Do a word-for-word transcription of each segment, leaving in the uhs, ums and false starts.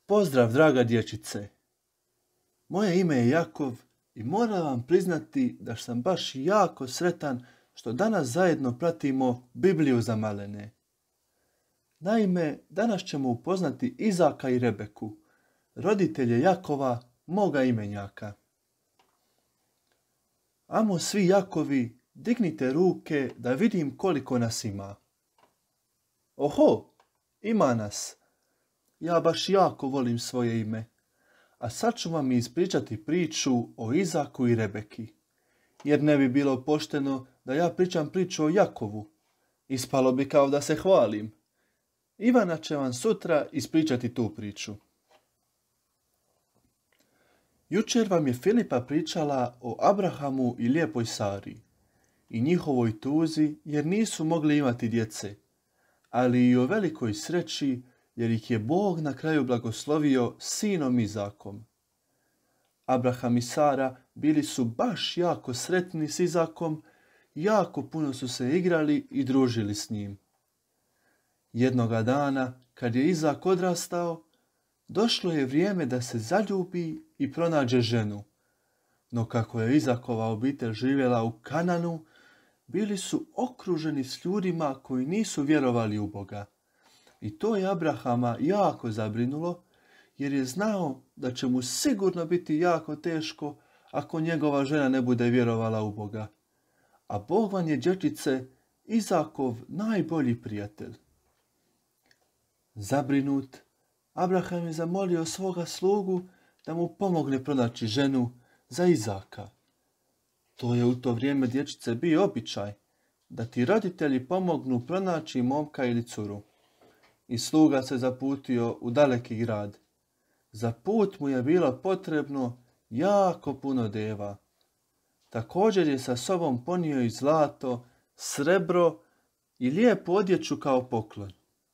Pozdrav, draga dječice! Moje ime je Jakov i moram vam priznati da sam baš jako sretan što danas zajedno pratimo Bibliju za malene. Naime, danas ćemo upoznati Izaka i Rebeku, roditelje Jakova, moga imenjaka. Amo svi Jakovi, dignite ruke da vidim koliko nas ima. Oho, ima nas! Ja baš jako volim svoje ime. A sad ću vam ispričati priču o Izaku i Rebeki. Jer ne bi bilo pošteno da ja pričam priču o Jakovu. Ispalo bi kao da se hvalim. Ivana će vam sutra ispričati tu priču. Jučer vam je Filipa pričala o Abrahamu i lijepoj Sari i njihovoj tuzi jer nisu mogli imati djece, ali i o velikoj sreći jer ih je Bog na kraju blagoslovio sinom Izakom. Abraham i Sara bili su baš jako sretni s Izakom, jako puno su se igrali i družili s njim. Jednoga dana, kad je Izak odrastao, došlo je vrijeme da se zaljubi i pronađe ženu. No kako je Izakova obitelj živjela u Kananu, bili su okruženi s ljudima koji nisu vjerovali u Boga. I to je Abrahama jako zabrinulo, jer je znao da će mu sigurno biti jako teško ako njegova žena ne bude vjerovala u Boga. A Bog vam je, dječice, Izakov najbolji prijatelj. Zabrinut, Abraham je zamolio svoga slugu da mu pomogne pronaći ženu za Izaka. To je u to vrijeme, dječice, bio običaj, da ti roditelji pomognu pronaći momka ili curu. I sluga se zaputio u daleki grad. Za put mu je bilo potrebno jako puno deva. Također je sa sobom ponio i zlato, srebro i lijepu odjeću kao poklon.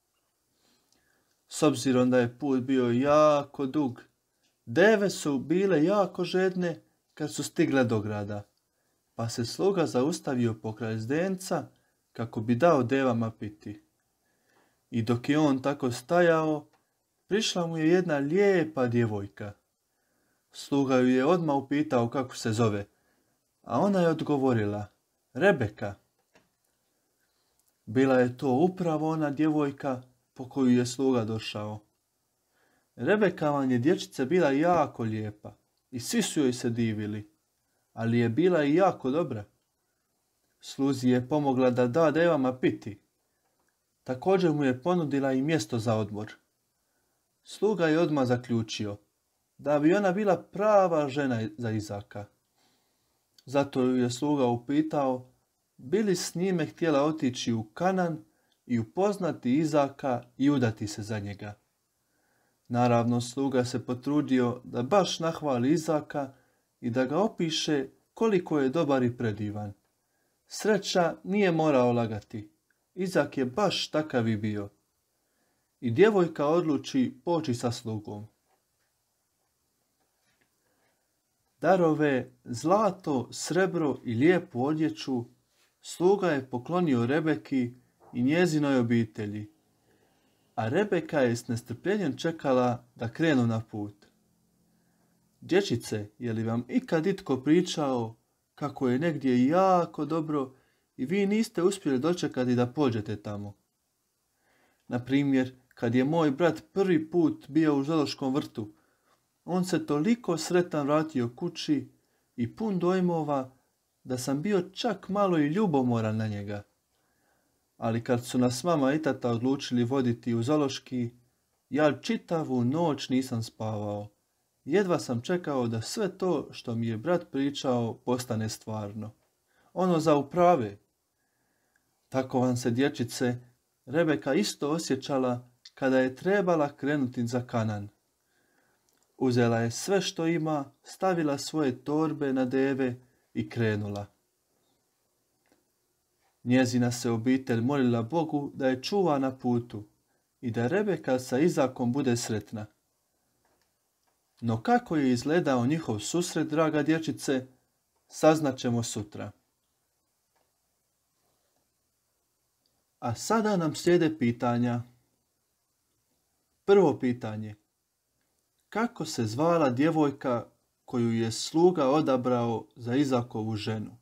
S obzirom da je put bio jako dug, deve su bile jako žedne kad su stigle do grada, pa se sluga zaustavio pokraj zdenca kako bi dao devama piti. I dok je on tako stajao, prišla mu je jedna lijepa djevojka. Sluga ju je odmah upitao kako se zove, a ona je odgovorila, Rebeka. Bila je to upravo ona djevojka po koju je sluga došao. Rebeka vam je, dječice, bila jako lijepa i svi su joj se divili, ali je bila i jako dobra. Sluzi je pomogla da da devama piti. Također mu je ponudila i mjesto za odmor. Sluga je odmah zaključio da bi ona bila prava žena za Izaka. Zato ju je sluga upitao bi li s njime htjela otići u Kanan i upoznati Izaka i udati se za njega. Naravno, sluga se potrudio da baš nahvali Izaka i da ga opiše koliko je dobar i predivan. Sreća nije morao lagati. Izak je baš takav i bio. I djevojka odluči poći sa slugom. Darove, zlato, srebro i lijepu odjeću sluga je poklonio Rebeki i njezinoj obitelji, a Rebeka je s nestrpljenjem čekala da krenu na put. Dječice, je li vam ikad itko pričao kako je negdje jako dobro i vi niste uspjeli dočekati da pođete tamo? Na primjer, kad je moj brat prvi put bio u zoološkom vrtu, on se toliko sretan vratio kući i pun dojmova da sam bio čak malo i ljubomoran na njega. Ali kad su nas mama i tata odlučili voditi u zoološki, ja čitavu noć nisam spavao. Jedva sam čekao da sve to što mi je brat pričao postane stvarno. Ono za uprave. Tako vam se, dječice, Rebeka isto osjećala kada je trebala krenuti za Kanan. Uzela je sve što ima, stavila svoje torbe na deve i krenula. Njezina se obitelj molila Bogu da je čuva na putu i da Rebeka sa Izakom bude sretna. No kako je izgledao njihov susret, draga dječice, saznaćemo sutra. A sada nam slijede pitanja. Prvo pitanje. kako se zvala djevojka koju je sluga odabrao za Izakovu ženu?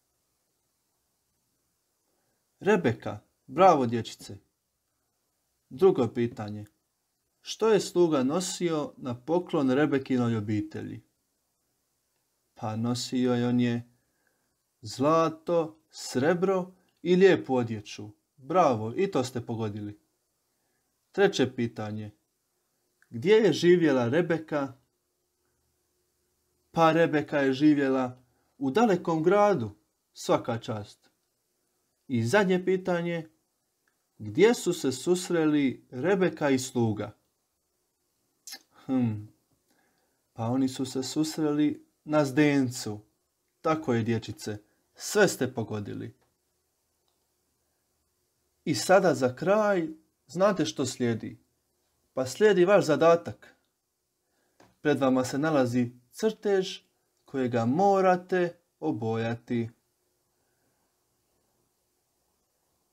Rebeka, bravo dječice. Drugo pitanje. Što je sluga nosio na poklon Rebekinoj obitelji? Pa nosio je on je zlato, srebro i lijepu odjeću. Bravo, i to ste pogodili. Treće pitanje. Gdje je živjela Rebeka? Pa Rebeka je živjela u dalekom gradu, svaka čast. I zadnje pitanje. Gdje su se susreli Rebeka i sluga? Hm, pa oni su se susreli na zdencu. Tako je, dječice, sve ste pogodili. I sada za kraj, znate što slijedi? Pa slijedi vaš zadatak. Pred vama se nalazi crtež kojega morate obojati.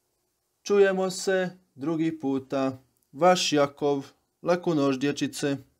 Čujemo se drugi puta. Vaš Jakov. Laku noć, dječice.